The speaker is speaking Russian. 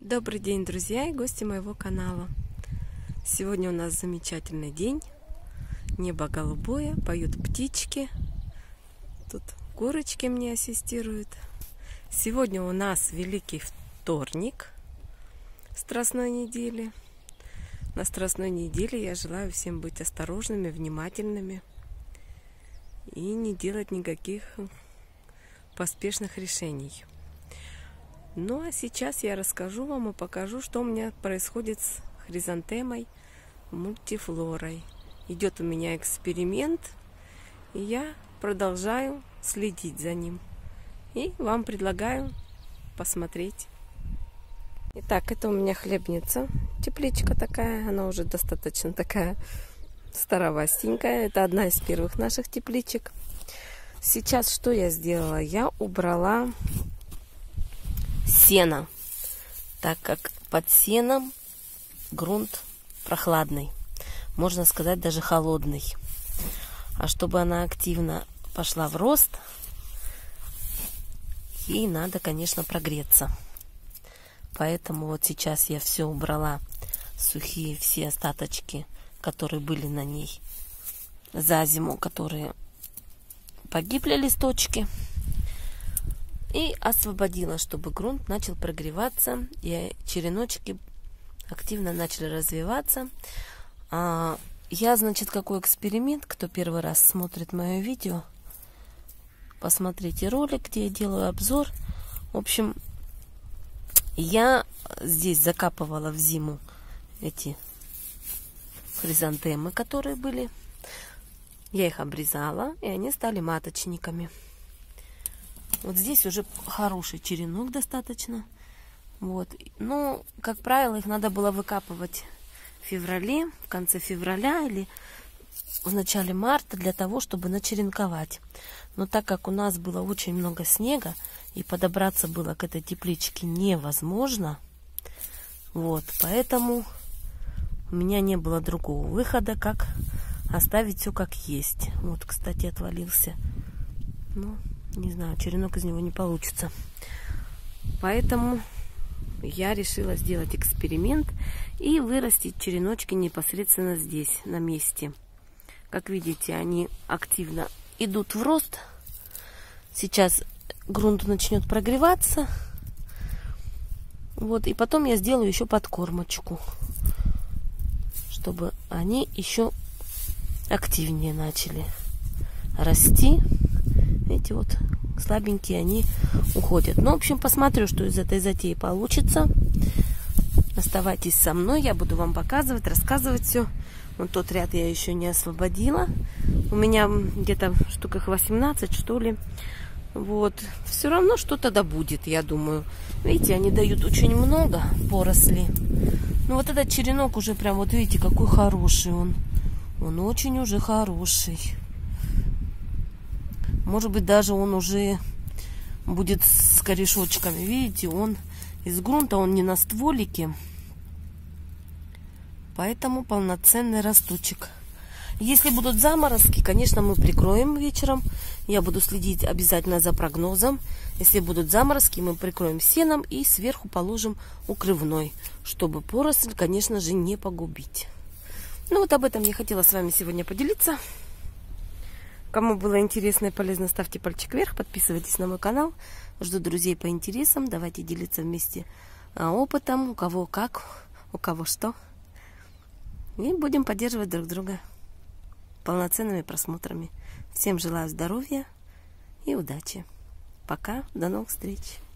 Добрый день, друзья и гости моего канала. Сегодня у нас замечательный день. Небо голубое, поют птички. Тут курочки мне ассистируют. Сегодня у нас Великий вторник Страстной недели. На Страстной неделе я желаю всем быть осторожными, внимательными и не делать никаких поспешных решений. Ну а сейчас я расскажу вам и покажу, что у меня происходит с хризантемой мультифлорой. Идет у меня эксперимент, и я продолжаю следить за ним. И вам предлагаю посмотреть. Итак, это у меня хлебница, тепличка такая, она уже достаточно такая старовастенькая. Это одна из первых наших тепличек. Сейчас что я сделала? Я убрала сено, так как под сеном грунт прохладный, можно сказать даже холодный. А чтобы она активно пошла в рост, ей надо, конечно, прогреться. Поэтому вот сейчас я все убрала, сухие все остаточки, которые были на ней за зиму, которые погибли листочки. И освободила, чтобы грунт начал прогреваться, и череночки активно начали развиваться. Я, значит, какой эксперимент, кто первый раз смотрит мое видео, посмотрите ролик, где я делаю обзор. В общем, я здесь закапывала в зиму эти хризантемы, которые были. Я их обрезала, и они стали маточниками. Вот здесь уже хороший черенок достаточно. Вот. Но, как правило, их надо было выкапывать в феврале, в конце февраля или в начале марта для того, чтобы начеренковать. Но так как у нас было очень много снега и подобраться было к этой тепличке невозможно, вот, поэтому у меня не было другого выхода, как оставить все как есть. Вот, кстати, отвалился. Ну, не знаю, черенок из него не получится. Поэтому я решила сделать эксперимент и вырастить череночки непосредственно здесь, на месте. Как видите, они активно идут в рост. Сейчас грунт начнет прогреваться. Вот, и потом я сделаю еще подкормочку, чтобы они еще активнее начали расти. Эти вот слабенькие, они уходят. Ну, в общем, посмотрю, что из этой затеи получится. Оставайтесь со мной, я буду вам показывать, рассказывать все. Вот тот ряд я еще не освободила. У меня где-то штуках 18, что ли. Вот. Все равно что-то да будет, я думаю. Видите, они дают очень много поросли. Ну, вот этот черенок уже прям, вот видите, какой хороший он. Он очень уже хороший. Может быть, даже он уже будет с корешочками. Видите, он из грунта, он не на стволике. Поэтому полноценный росточек. Если будут заморозки, конечно, мы прикроем вечером. Я буду следить обязательно за прогнозом. Если будут заморозки, мы прикроем сеном и сверху положим укрывной, чтобы поросль, конечно же, не погубить. Ну вот об этом я хотела с вами сегодня поделиться. Кому было интересно и полезно, ставьте пальчик вверх, подписывайтесь на мой канал. Жду друзей по интересам. Давайте делиться вместе опытом, у кого как, у кого что. И будем поддерживать друг друга полноценными просмотрами. Всем желаю здоровья и удачи. Пока, до новых встреч.